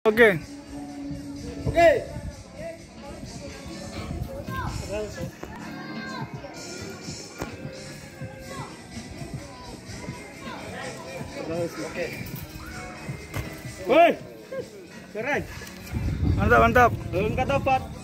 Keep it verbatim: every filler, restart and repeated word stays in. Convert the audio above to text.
Oke. Oke. Oke. Woi, Keren. mantap mantap. Belum kata dapat.